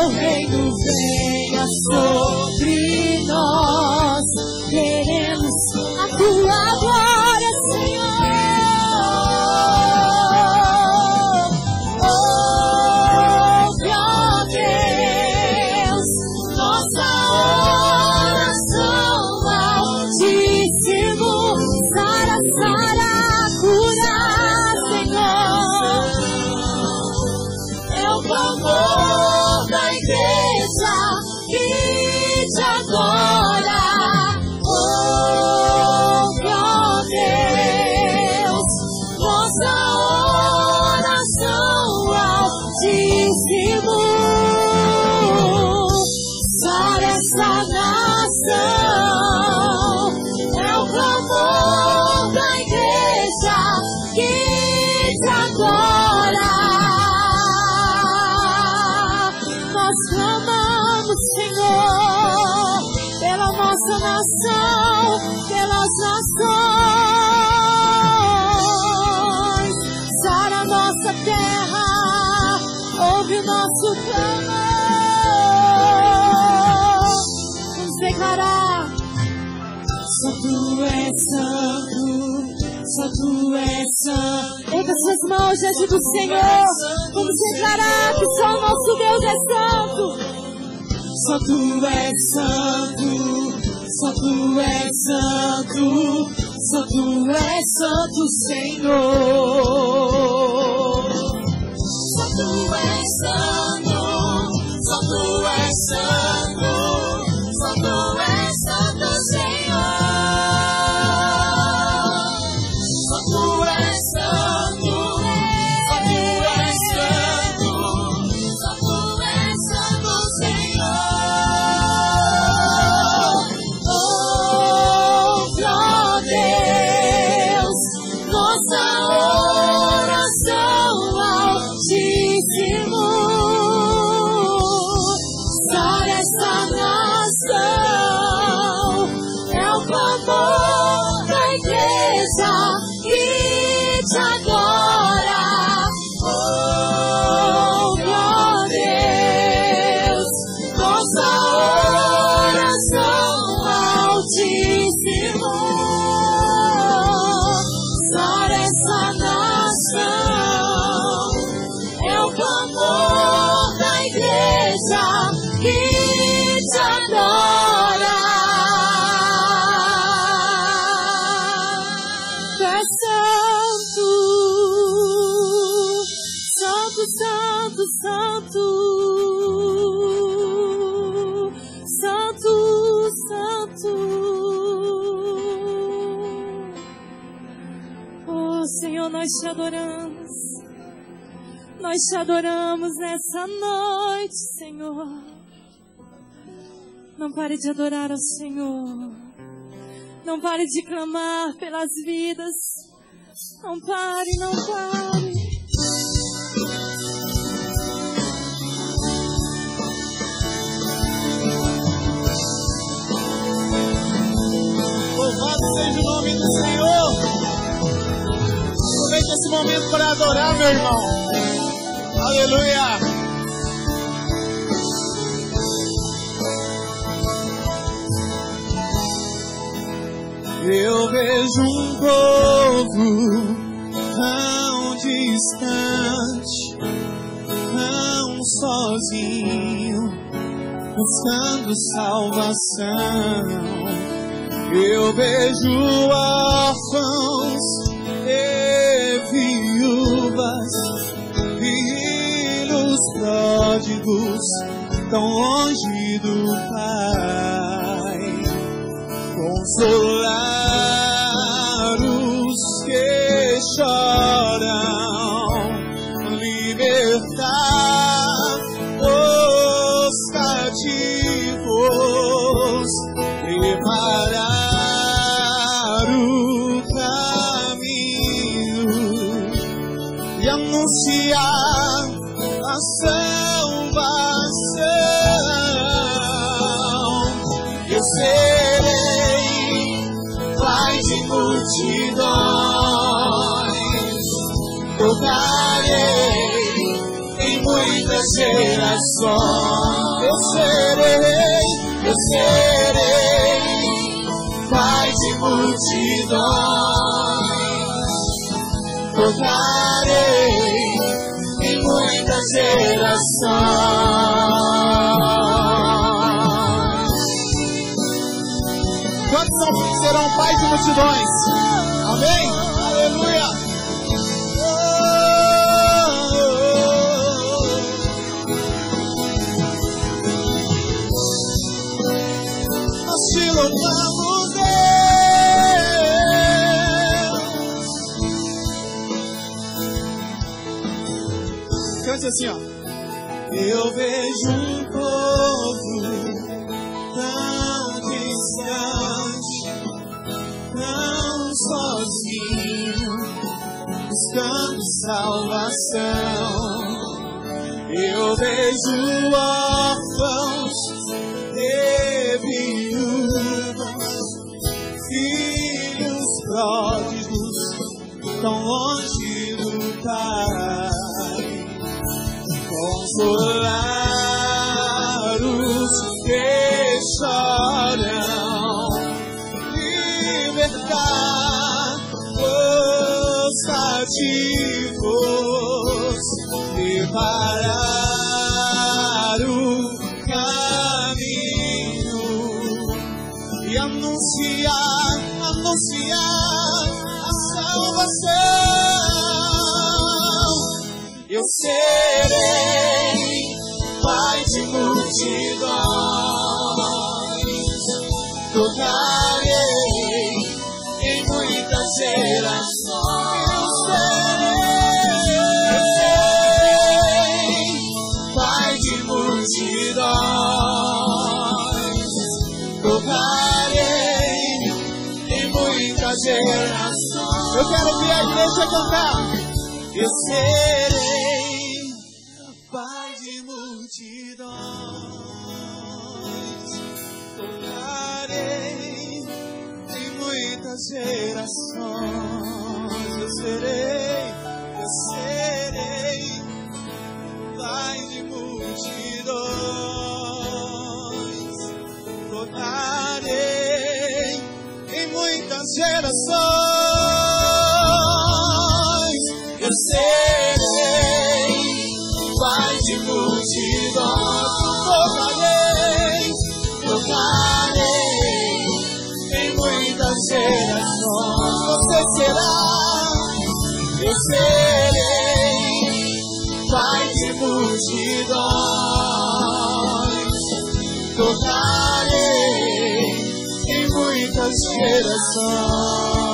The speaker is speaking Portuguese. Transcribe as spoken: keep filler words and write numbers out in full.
teu reino venha sobre nós. Queremos a tua glória, Senhor. Pelas nações, sara a nossa terra, ouve o nosso clamor. Vamos declarar: só tu és santo, só tu és santo. Erga suas mãos diante do Senhor. Vamos declarar que só o nosso Deus é santo. Só tu és santo, só tu és santo, só tu és santo, Senhor. Só tu és santo, só tu és santo, só tu és santo, Senhor. Só tu és santo, só tu és santo, só tu és santo, Senhor. Nós te adoramos, nós te adoramos nessa noite, Senhor. Não pare de adorar ao Senhor, não pare de clamar pelas vidas, não pare, não pare. Louvado seja o nome do Senhor. Aproveite esse momento para adorar, meu irmão. Aleluia. Eu vejo um povo tão distante, tão sozinho, buscando salvação. Eu vejo órfãos e viúvas, filhos pródigos, tão longe do Pai. Consolar os que choram, libertar os cativos, preparar o caminho e anunciar a salvação. Eu serei pai de multidões, tocarei em muitas gerações. Eu serei, eu serei pai de multidões. Tocarei em muitas gerações. Quantos são, serão pais de multidões? Amém? Aleluia! Nós te louvamos, Deus. Cante assim, ó. Eu vejo um povo tão distante, tão sozinho, buscando salvação. Eu vejo órfãos e viúvas, filhos pródigos, tão longe do Pai. Consolar os que choram, libertar os cativos, preparar o caminho e anunciar, anunciar a salvação. Eu serei pai de multidões, tocarei em muitas gerações. Eu serei pai de multidões, tocarei em muitas gerações. Eu quero ver a igreja cantar. Eu serei pai de multidões, tocarei em muitas gerações. Eu serei, eu serei pai de multidões, tocarei em muitas gerações. Eu serei pai de multidões, tocarei, tocarei em muitas gerações. Você será, eu serei pai de multidões, tocarei em muitas gerações.